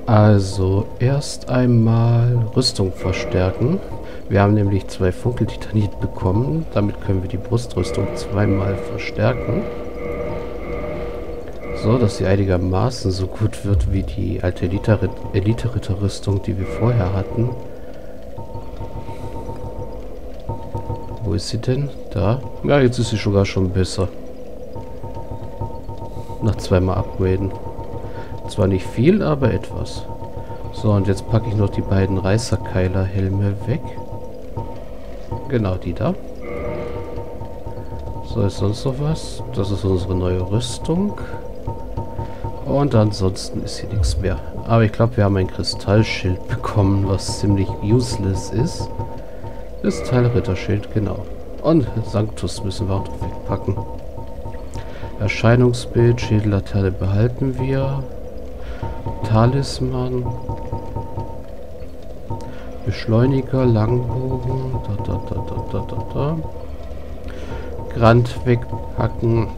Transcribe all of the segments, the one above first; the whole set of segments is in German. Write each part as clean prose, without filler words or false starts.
Also, erst einmal Rüstung verstärken. Wir haben nämlich 2 Funkeltitanit bekommen. Damit können wir die Brustrüstung zweimal verstärken. So, dass sie einigermaßen so gut wird wie die alte Elite-Ritter-Rüstung, die wir vorher hatten. Wo ist sie denn? Da. Ja, jetzt ist sie sogar schon besser. Nach zweimal upgraden. Zwar nicht viel, aber etwas. So, und jetzt packe ich noch die beiden Reißerkeiler-Helme weg. Genau, die da. So, ist sonst noch was? Das ist unsere neue Rüstung. Und ansonsten ist hier nichts mehr. Aber ich glaube, wir haben ein Kristallschild bekommen, was ziemlich useless ist. Kristallritterschild, genau. Und Sanctus müssen wir auch noch wegpacken. Erscheinungsbild, Schädellaterne behalten wir. Talisman. Beschleuniger, Langbogen. Da. Grand wegpacken.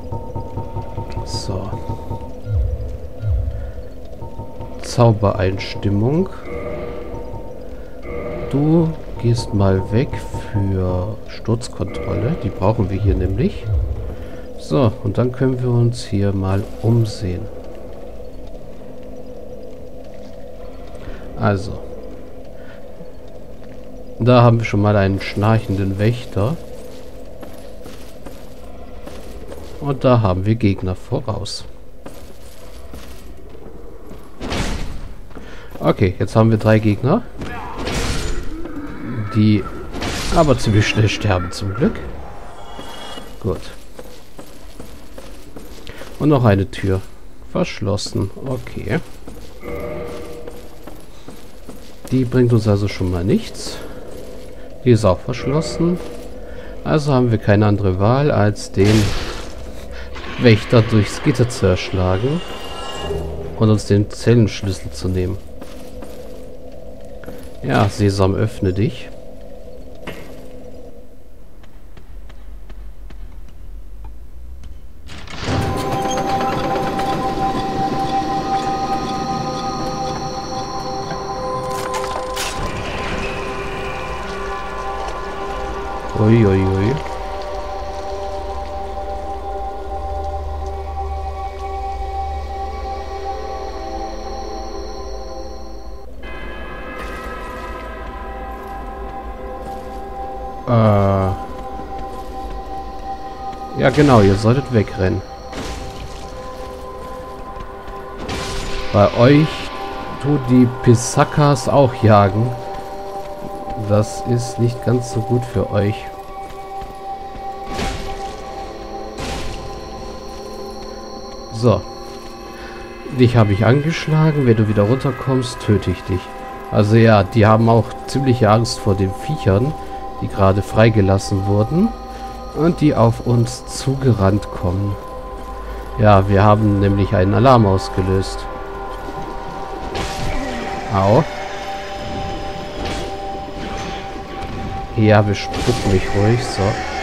So. Zaubereinstimmung. Du gehst mal weg für Sturzkontrolle. Die brauchen wir hier nämlich. So, und dann können wir uns hier mal umsehen. Also. Da haben wir schon mal einen schnarchenden Wächter. Und da haben wir Gegner voraus. Okay, jetzt haben wir 3 Gegner. Die aber ziemlich schnell sterben zum Glück. Gut. Und noch eine Tür. Verschlossen. Okay. Die bringt uns also schon mal nichts. Die ist auch verschlossen. Also haben wir keine andere Wahl, als den Wächter durchs Gitter zu erschlagen und uns den Zellenschlüssel zu nehmen. Ja, Sesam, öffne dich. Uiuiui. Ja genau, ihr solltet wegrennen. Bei euch tut die Pisakas auch jagen. Das ist nicht ganz so gut für euch. So. Dich habe ich angeschlagen. Wenn du wieder runterkommst, töte ich dich. Also ja, die haben auch ziemliche Angst vor den Viechern, die gerade freigelassen wurden und die auf uns zugerannt kommen. Ja, wir haben nämlich einen Alarm ausgelöst. Au. Ja, bespuck mich ruhig, so.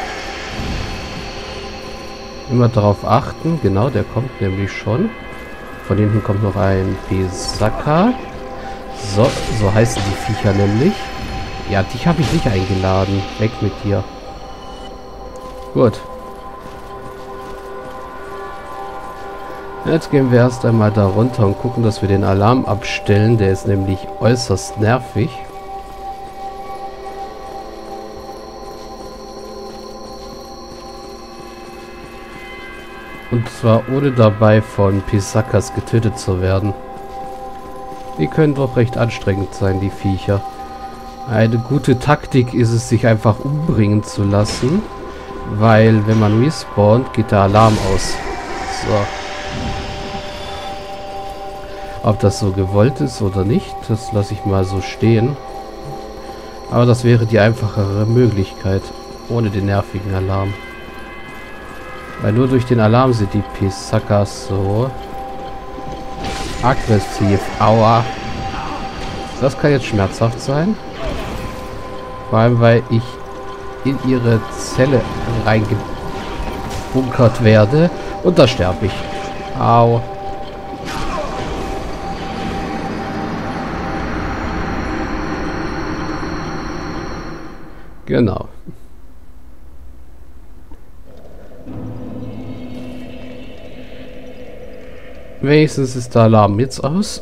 Immer darauf achten, genau, der kommt nämlich schon. Von hinten kommt noch ein Pisaka. So heißen die Viecher nämlich. Ja, dich habe ich nicht eingeladen. Weg mit dir. Gut. Jetzt gehen wir erst einmal da runter und gucken, dass wir den Alarm abstellen. Der ist nämlich äußerst nervig. Und zwar ohne dabei von Pisakas getötet zu werden. Die können doch recht anstrengend sein, die Viecher. Eine gute Taktik ist es, sich einfach umbringen zu lassen. Weil, wenn man respawnt, geht der Alarm aus. So. Ob das so gewollt ist oder nicht, das lasse ich mal so stehen. Aber das wäre die einfachere Möglichkeit, ohne den nervigen Alarm. Weil nur durch den Alarm sind die Pisakas so aggressiv. Aua. Das kann jetzt schmerzhaft sein. Vor allem, weil ich in ihre Zelle reingebunkert werde. Und da sterbe ich. Au. Genau. Wenigstens ist der Alarm jetzt aus.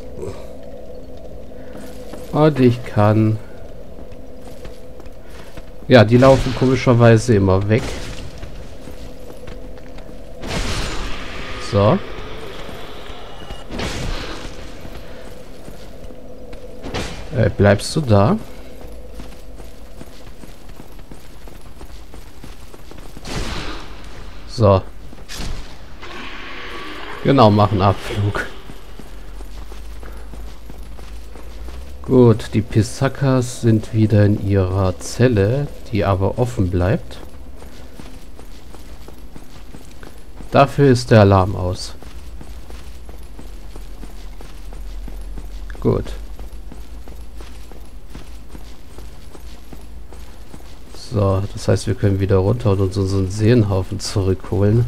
Und ich kann... Ja, die laufen komischerweise immer weg. So. Bleibst du da? So. Genau, machen Abflug. Gut, die Pisakas sind wieder in ihrer Zelle, die aber offen bleibt. Dafür ist der Alarm aus. Gut. So, das heißt, wir können wieder runter und uns unseren Seenhaufen zurückholen.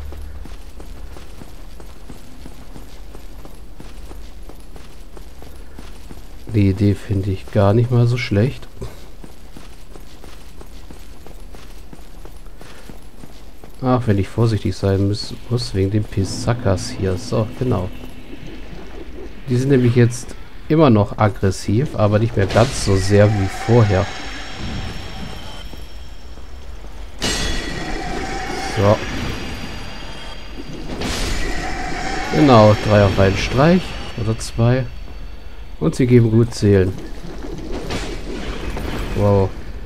Die Idee finde ich gar nicht mal so schlecht. Ach, wenn ich vorsichtig sein muss wegen den Pisakas hier. So, genau. Die sind nämlich jetzt immer noch aggressiv, aber nicht mehr ganz so sehr wie vorher. So. Genau, 3 auf einen Streich. Oder 2. Und sie geben gut Seelen. Wow.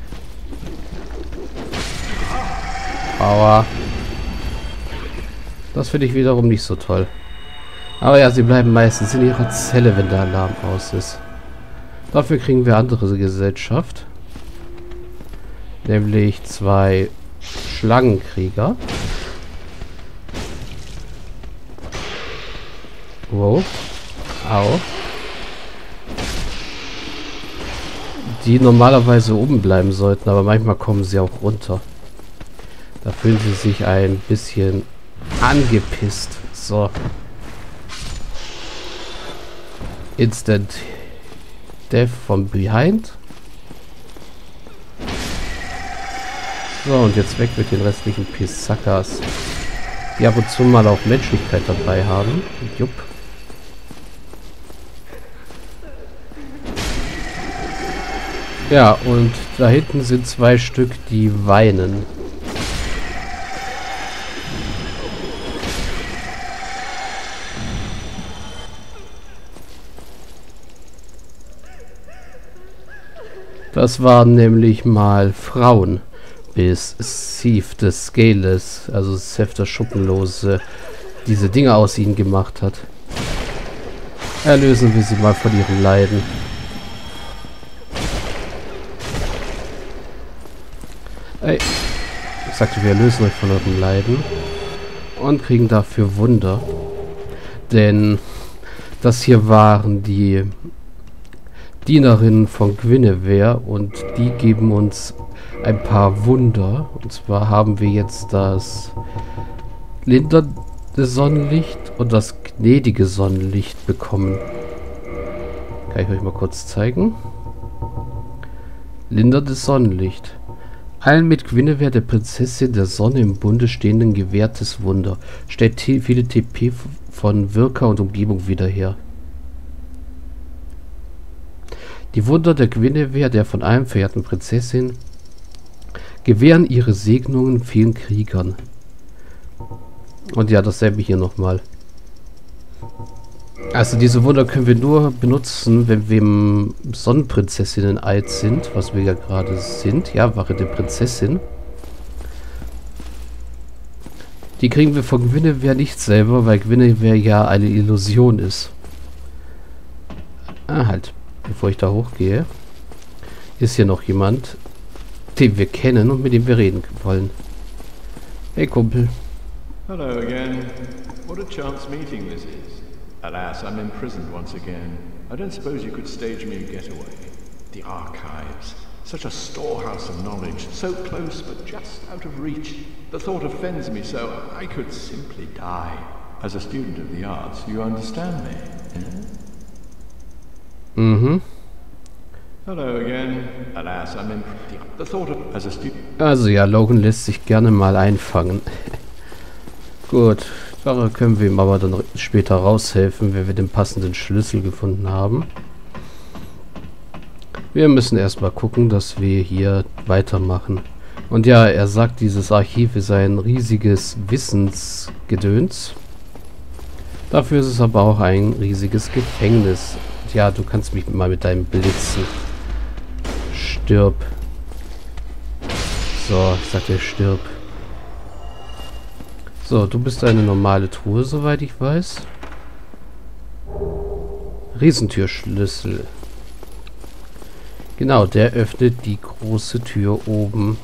Aua. Das finde ich wiederum nicht so toll. Aber ja, sie bleiben meistens in ihrer Zelle, wenn der Alarm aus ist. Dafür kriegen wir andere Gesellschaft. Nämlich 2 Schlangenkrieger. Wow. Au. Die normalerweise oben bleiben sollten, aber manchmal kommen sie auch runter. Da fühlen sie sich ein bisschen angepisst. So. Instant Death from behind. So, und jetzt weg mit den restlichen Pisakas, die ab und zu mal auch Menschlichkeit dabei haben. Jupp. Ja, und da hinten sind 2 Stück, die weinen. Das waren nämlich mal Frauen, bis Seth des Scales, also Seth der Schuppenlose, diese Dinge aus ihnen gemacht hat. Erlösen wir sie mal von ihrem Leiden. Ey, ich sagte, wir erlösen euch von eurem Leiden und kriegen dafür Wunder. Denn das hier waren die Dienerinnen von Guinevere und die geben uns ein paar Wunder. Und zwar haben wir jetzt das lindernde Sonnenlicht und das gnädige Sonnenlicht bekommen. Kann ich euch mal kurz zeigen. Linderndes Sonnenlicht. Allen mit Guinevere, der Prinzessin der Sonne im Bunde stehenden, gewährtes Wunder. Stellt viele TP von Wirka und Umgebung wieder her. Die Wunder der Guinevere, der von allen verehrten Prinzessin, gewähren ihre Segnungen vielen Kriegern. Und ja, dasselbe hier nochmal. Also diese Wunder können wir nur benutzen, wenn wir im Sonnenprinzessinnen-Eid sind, was wir ja gerade sind. Ja, Wache der Prinzessin. Die kriegen wir von Guinevere nicht selber, weil Guinevere ja eine Illusion ist. Ah, halt. Bevor ich da hochgehe, ist hier noch jemand, den wir kennen und mit dem wir reden wollen. Hey Kumpel. Hello again. What a chance meeting this is. Alas, I'm imprisoned once again. I don't suppose you could stage me a getaway. The archives. Such a storehouse of knowledge. So close, but just out of reach. The thought offends me so. I could simply die. As a student of the arts, you understand me, eh? Mhm. Hello again. Alas, I'm in the thought of as a student. Also ja, Logan lässt sich gerne mal einfangen. Gut, da können wir ihm aber dann später raushelfen, wenn wir den passenden Schlüssel gefunden haben. Wir müssen erstmal gucken, dass wir hier weitermachen. Und ja, er sagt, dieses Archiv ist ein riesiges Wissensgedöns. Dafür ist es aber auch ein riesiges Gefängnis. Ja, du kannst mich mal mit deinem Blitzen. Stirb. So, ich sag dir, stirb. So, du bist eine normale Truhe, soweit ich weiß. Riesentürschlüssel. Genau, der öffnet die große Tür oben.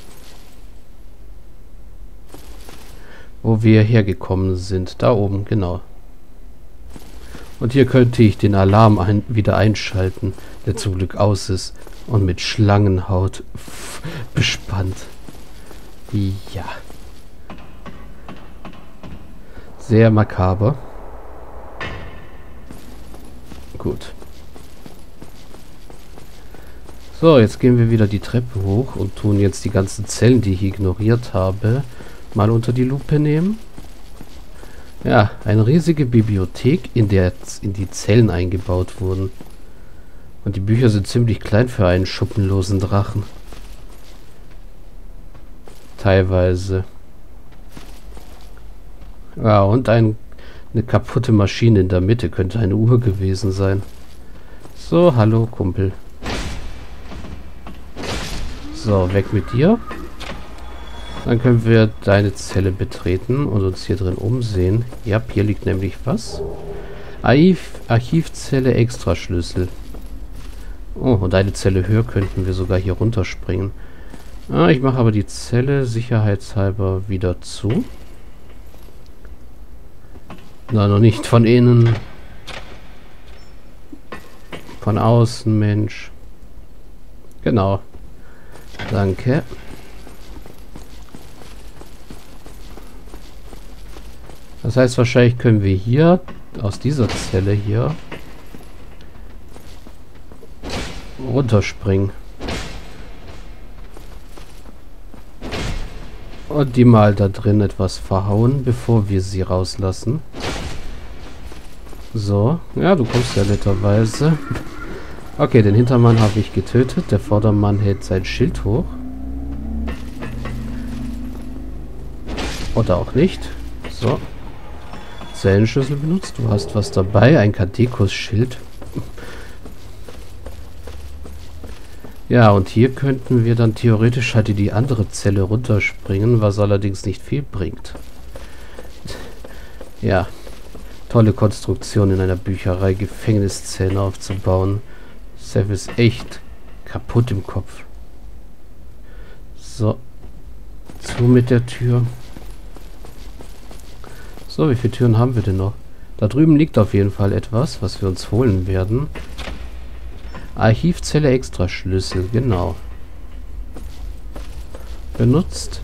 Wo wir hergekommen sind. Da oben, genau. Und hier könnte ich den Alarm wieder einschalten, der zum Glück aus ist und mit Schlangenhaut bespannt. Ja. Sehr makaber. Gut. So, jetzt gehen wir wieder die Treppe hoch und tun jetzt die ganzen Zellen, die ich ignoriert habe, mal unter die Lupe nehmen. Ja, eine riesige Bibliothek, in der in die Zellen eingebaut wurden. Und die Bücher sind ziemlich klein für einen schuppenlosen Drachen. Teilweise. Ja, und eine kaputte Maschine in der Mitte könnte eine Uhr gewesen sein. So, hallo Kumpel. So, weg mit dir. Dann können wir deine Zelle betreten und uns hier drin umsehen. Ja, hier liegt nämlich was. Archivzelle Extraschlüssel. Oh, und eine Zelle höher könnten wir sogar hier runterspringen. Ah, ich mache aber die Zelle sicherheitshalber wieder zu. Na, noch nicht von innen. Von außen, Mensch. Genau. Danke. Das heißt, wahrscheinlich können wir hier aus dieser Zelle hier runterspringen. Und die mal da drin etwas verhauen, bevor wir sie rauslassen. So. Ja, du kommst ja netterweise. Okay, den Hintermann habe ich getötet. Der Vordermann hält sein Schild hoch. Oder auch nicht. So. Zellenschlüssel benutzt. Du hast was dabei. Ein Kadekus-Schild. Ja, und hier könnten wir dann theoretisch halt in die andere Zelle runterspringen, was allerdings nicht viel bringt. Ja. Tolle Konstruktion in einer Bücherei, Gefängniszellen aufzubauen. Seth ist echt kaputt im Kopf. So. Zu mit der Tür. So, wie viele Türen haben wir denn noch? Da drüben liegt auf jeden Fall etwas, was wir uns holen werden. Archivzelle Extraschlüssel, genau. Benutzt.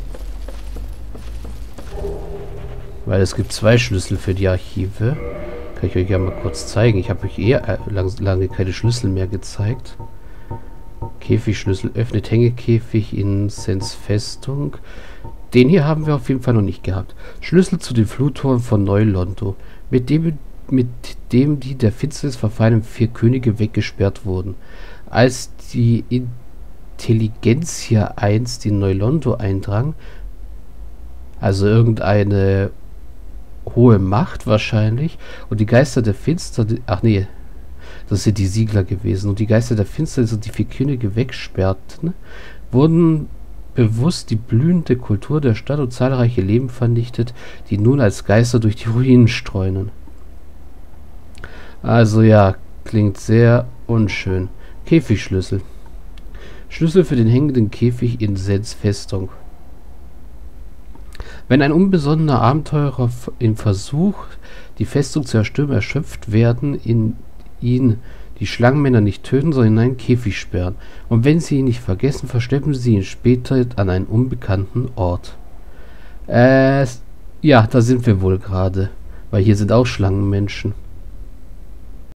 Weil es gibt 2 Schlüssel für die Archive. Kann ich euch ja mal kurz zeigen. Ich habe euch lange keine Schlüssel mehr gezeigt. Käfigschlüssel öffnet Hängekäfig in Sens Festung. Den hier haben wir auf jeden Fall noch nicht gehabt. Schlüssel zu den Fluttoren von Neu-Londo, mit dem die der Finsternis verfallenen 4 Könige weggesperrt wurden. Als die Intelligenzia 1 in Neu-Londo eindrang, also irgendeine hohe Macht wahrscheinlich, und die Geister der Finsternis, ach nee, das sind die Siegler gewesen, und die Geister der Finsternis und die 4 Könige wegsperrten, wurden bewusst die blühende Kultur der Stadt und zahlreiche Leben vernichtet, die nun als Geister durch die Ruinen streunen. Also ja, klingt sehr unschön. Käfigschlüssel. Schlüssel für den hängenden Käfig in Sens Festung. Wenn ein unbesonnener Abenteurer im Versuch, die Festung zu erstürmen, erschöpft werden, ihn die Schlangenmänner nicht töten, sondern in einen Käfig sperren. Und wenn sie ihn nicht vergessen, verstecken sie ihn später an einen unbekannten Ort. Ja, da sind wir wohl gerade. Weil hier sind auch Schlangenmenschen.